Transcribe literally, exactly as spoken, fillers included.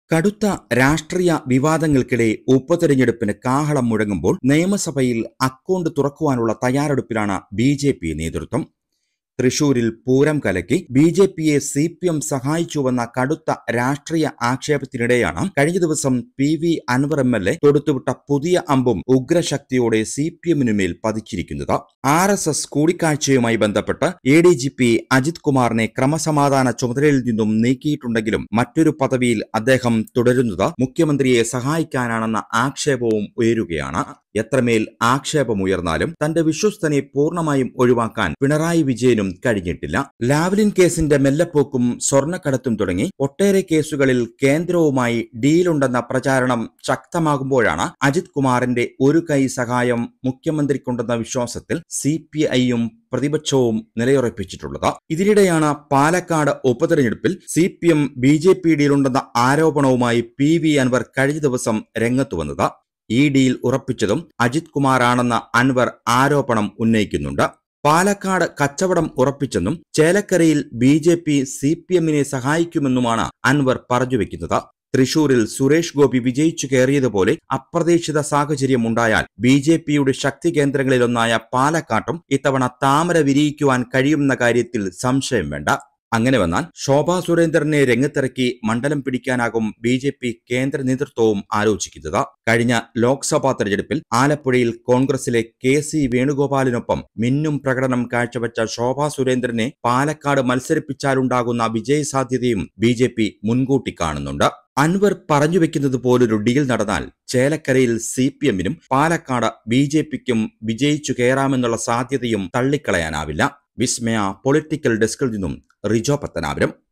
കടുത്ത രാഷ്ട്രീയ വിവാദങ്ങൾക്കിടെ ഉപതെരഞ്ഞെടുപ്പിന് കാഹളം മുഴങ്ങുമ്പോൾ നിയമസഭയിൽ അക്കൗണ്ട് തുറക്കുവാനുള്ള തയ്യാറെടുപ്പിലാണ് ബി ജെ പി നേതൃത്വം. തൃശൂരിൽ പൂരം കലക്കി ബി ജെ പിയെ സി പി എം സഹായിച്ചുവെന്ന കടുത്ത രാഷ്ട്രീയ ആക്ഷേപത്തിനിടെയാണ് കഴിഞ്ഞ ദിവസം P V Anwar M L A തൊടുത്തുവിട്ട പുതിയ അമ്പും ഉഗ്രശക്തിയോടെ സി പി എമ്മിനുമേൽ പതിച്ചിരിക്കുന്നത്. ആർ എസ് എസ് കൂടിക്കാഴ്ചയുമായി ബന്ധപ്പെട്ട് A D G P Ajith കുമാറിനെ ക്രമസമാധാന ചുമതലയിൽ നിന്നും നീക്കിയിട്ടുണ്ടെങ്കിലും മറ്റൊരു പദവിയിൽ അദ്ദേഹം തുടരുന്നത് മുഖ്യമന്ത്രിയെ സഹായിക്കാനാണെന്ന ആക്ഷേപവും ഉയരുകയാണ്. എത്രമേൽ ആക്ഷേപമുയർന്നാലും തന്റെ വിശ്വസ്തനെ പൂർണ്ണമായും ഒഴിവാക്കാൻ പിണറായി വിജയനും കഴിഞ്ഞിട്ടില്ല. ലാവ്ലിൻ കേസിന്റെ മെല്ലപ്പോക്കും സ്വർണ്ണക്കടത്തും തുടങ്ങി ഒട്ടേറെ കേസുകളിൽ കേന്ദ്രവുമായി ഡീലുണ്ടെന്ന പ്രചാരണം ശക്തമാകുമ്പോഴാണ് അജിത് കുമാറിന്റെ ഒരു കൈ സഹായം മുഖ്യമന്ത്രിക്കുണ്ടെന്ന വിശ്വാസത്തിൽ സി പി ഐയും പ്രതിപക്ഷവും നിലയുറപ്പിച്ചിട്ടുള്ളത്. ഇതിനിടെയാണ് പാലക്കാട് ഉപതെരഞ്ഞെടുപ്പിൽ C P M B J P ഡീലുണ്ടെന്ന ആരോപണവുമായി പി വി അൻവർ കഴിഞ്ഞ ദിവസം രംഗത്തു വന്നത്. ഈ ഡീൽ ഉറപ്പിച്ചതും അജിത് കുമാറാണെന്ന അൻവർ ആരോപണം ഉന്നയിക്കുന്നുണ്ട്. പാലക്കാട് കച്ചവടം ഉറപ്പിച്ചെന്നും ചേലക്കരയിൽ B J P C P എമ്മിനെ സഹായിക്കുമെന്നുമാണ് അൻവർ പറഞ്ഞുവെക്കുന്നത്. തൃശൂരിൽ സുരേഷ് ഗോപി വിജയിച്ചു കയറിയതുപോലെ അപ്രതീക്ഷിത സാഹചര്യം ഉണ്ടായാൽ ബി ജെ പിയുടെ ശക്തി കേന്ദ്രങ്ങളിലൊന്നായ പാലക്കാട്ടും ഇത്തവണ താമര വിരിയിക്കുവാൻ കഴിയുന്ന കാര്യത്തിൽ സംശയം വേണ്ട. അങ്ങനെ വന്നാൽ ശോഭാ സുരേന്ദ്രനെ രംഗത്തിറക്കി മണ്ഡലം പിടിക്കാനാകും ബി ജെ പി കേന്ദ്ര നേതൃത്വവും ആലോചിക്കുന്നത്. കഴിഞ്ഞ ലോക്സഭാ തെരഞ്ഞെടുപ്പിൽ ആലപ്പുഴയിൽ കോൺഗ്രസിലെ കെ സി വേണുഗോപാലിനൊപ്പം മിന്നും പ്രകടനം കാഴ്ചവെച്ച ശോഭാ സുരേന്ദ്രനെ പാലക്കാട് മത്സരിപ്പിച്ചാലുണ്ടാകുന്ന വിജയസാധ്യതയും ബി ജെ പി മുൻകൂട്ടി കാണുന്നുണ്ട്. അൻവർ പറഞ്ഞുവെക്കുന്നത് പോലൊരു ഡീൽ നടന്നാൽ ചേലക്കരയിൽ സി പി എമ്മിനും പാലക്കാട് ബി ജെ പിക്കും വിജയിച്ചു കയറാമെന്നുള്ള സാധ്യതയും തള്ളിക്കളയാനാവില്ല. വിസ്മയ പൊളിറ്റിക്കൽ ഡെസ്കിൽ നിന്നും റിജോ പത്തനാപുരം.